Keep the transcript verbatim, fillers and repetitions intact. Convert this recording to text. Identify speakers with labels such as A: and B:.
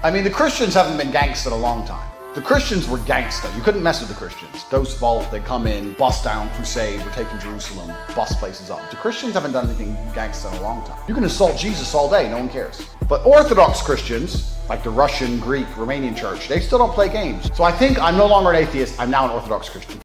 A: I mean, the Christians haven't been gangsta a long time. The Christians were gangsta. You couldn't mess with the Christians. Those fault, they come in, bust down, crusade, we're taking Jerusalem, bust places up. The Christians haven't done anything gangsta in a long time. You can assault Jesus all day, no one cares. But Orthodox Christians, like the Russian, Greek, Romanian church, they still don't play games. So I think I'm no longer an atheist, I'm now an Orthodox Christian.